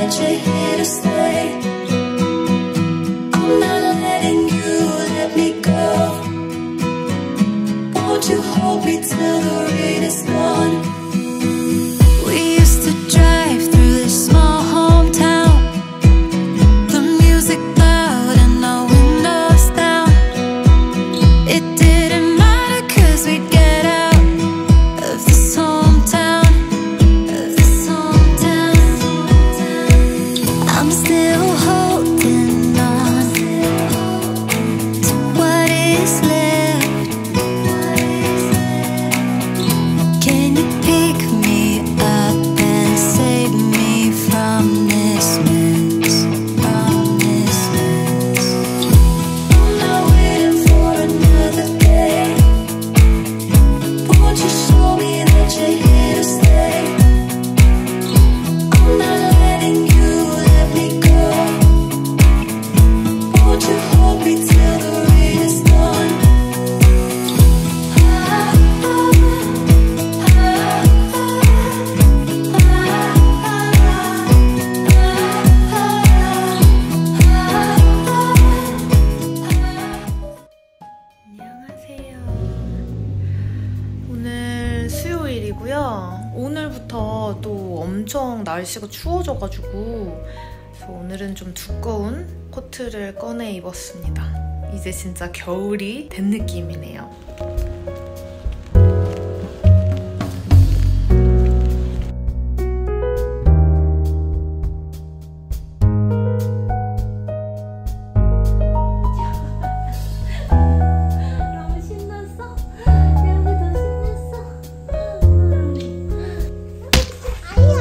that you're here to stay. I'm not letting you let me go. Won't you hold me till the rain is gone? We used to drive through this small hometown, the music loud and our windows down. It didn't matter 'cause we'd get out of this hometown, I'm still holding on to what is left. Can you pick me up and save me from this mess? I'm not waiting for another day. Won't you show me that you're here to stay? I'm not letting you let me go. Won't you hold me till the rain is gone? 안녕하세요. 오늘 수요일이고요. 오늘부터 또 엄청 날씨가 추워져가지고 그래서 오늘은 좀 두꺼운 코트를 꺼내 입었습니다. 이제 진짜 겨울이 된 느낌이네요. 너무 신났어? 여기 더 신났어? 아니야.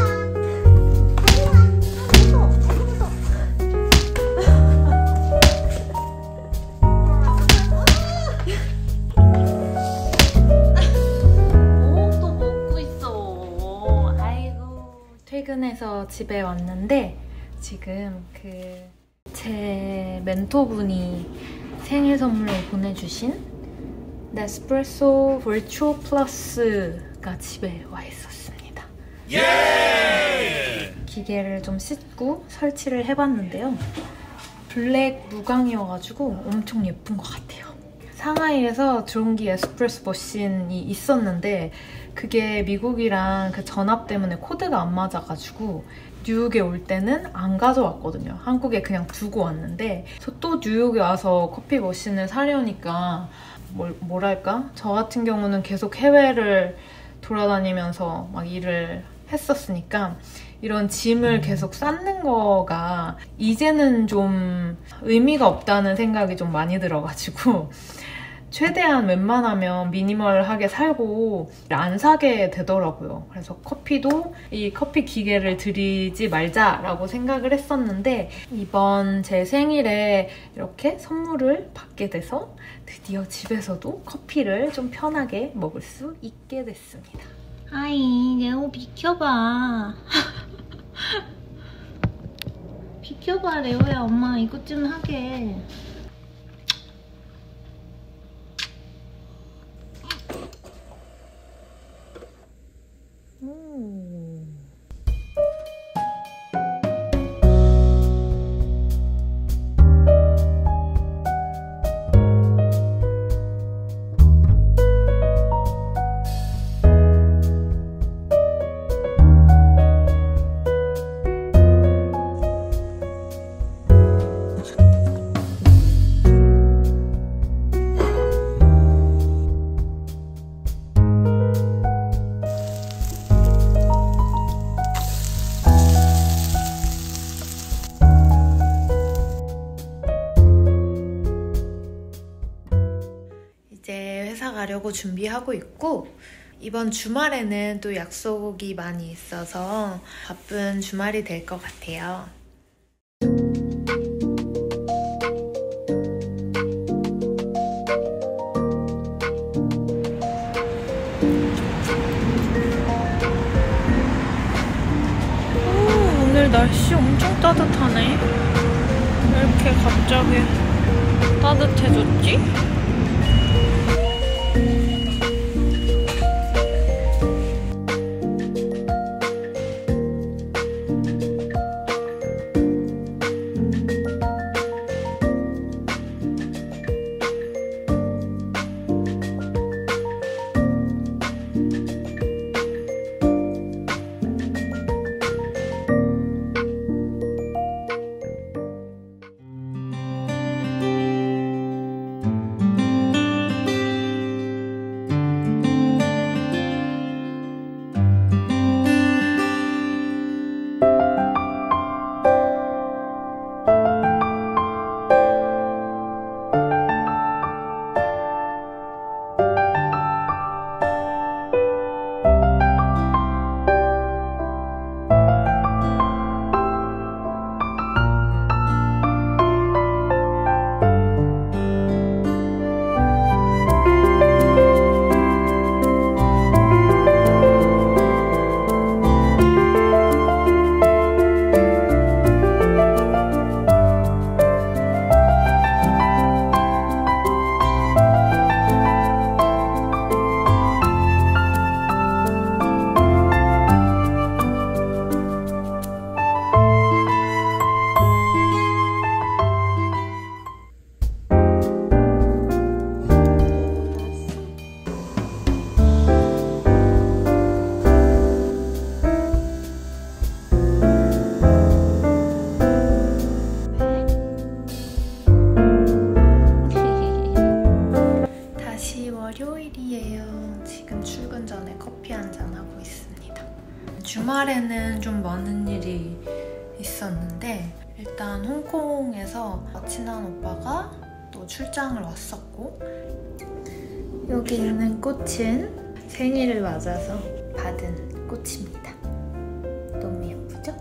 또 먹고 있어. 아이고. 퇴근해서 집에 왔는데 지금 제 멘토분이 생일 선물로 보내주신 네스프레소 버추어 플러스가 집에 와 있었습니다. 기계를 좀 씻고 설치를 해봤는데요. 블랙 무광이어가지고 엄청 예쁜 것 같아요. 상하이에서 드롱기 에스프레소 머신이 있었는데 그게 미국이랑 그 전압 때문에 코드가 안 맞아가지고 뉴욕에 올 때는 안 가져왔거든요. 한국에 그냥 두고 왔는데 저 또 뉴욕에 와서 커피 머신을 사려니까 뭐랄까? 저 같은 경우는 계속 해외를 돌아다니면서 막 일을 했었으니까 이런 짐을 계속 쌓는 거가 이제는 좀 의미가 없다는 생각이 좀 많이 들어가지고 최대한 웬만하면 미니멀하게 살고 안 사게 되더라고요. 그래서 커피도 이 커피 기계를 들이지 말자라고 생각을 했었는데 이번 제 생일에 이렇게 선물을 받게 돼서 드디어 집에서도 커피를 좀 편하게 먹을 수 있게 됐습니다. 아이, 레오 비켜봐. 비켜봐, 레오야. 엄마 이것 좀 하게. 이제 회사 가려고 준비하고 있고 이번 주말에는 또 약속이 많이 있어서 바쁜 주말이 될 것 같아요. 오늘 날씨 엄청 따뜻하네. 왜 이렇게 갑자기 따뜻해졌지? 지금 출근 전에 커피 한잔 하고 있습니다. 주말에는 좀 많은 일이 있었는데 일단 홍콩에서 친한 오빠가 또 출장을 왔었고 여기 있는 꽃은 생일을 맞아서 받은 꽃입니다. 너무 예쁘죠?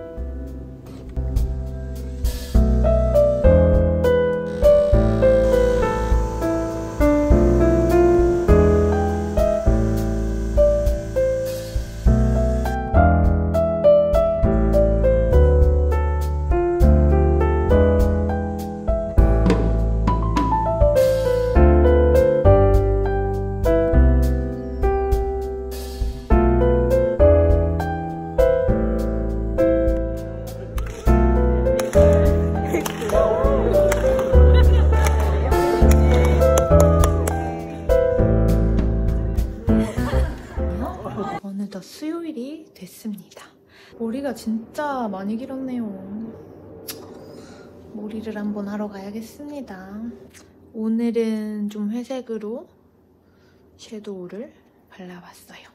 어느덧 수요일이 됐습니다. 머리가 진짜 많이 길었네요. 머리를 한번 하러 가야겠습니다. 오늘은 좀 회색으로 섀도우를 발라봤어요.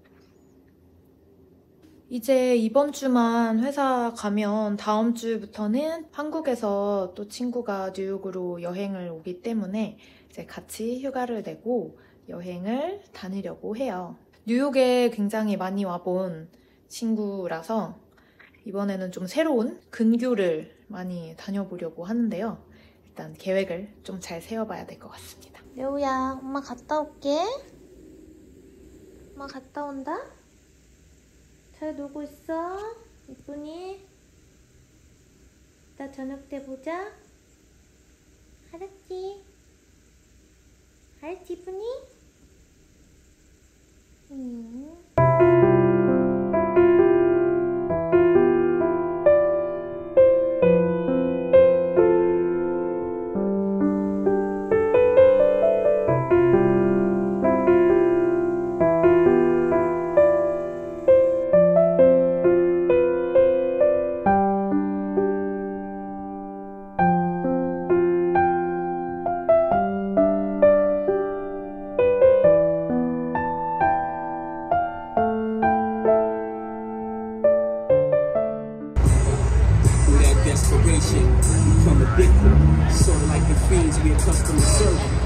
이제 이번 주만 회사 가면 다음 주부터는 한국에서 또 친구가 뉴욕으로 여행을 오기 때문에 이제 같이 휴가를 내고 여행을 다니려고 해요. 뉴욕에 굉장히 많이 와본 친구라서 이번에는 좀 새로운 근교를 많이 다녀보려고 하는데요. 일단 계획을 좀 잘 세워봐야 될 것 같습니다. 레오야, 엄마 갔다 올게. 엄마 갔다 온다. 잘 놀고 있어. 이쁘니? 이따 저녁 때 보자. 알았지? 알았지, 이쁘니? Desperation from the big one, sort of like the fiends we accustomed to serving.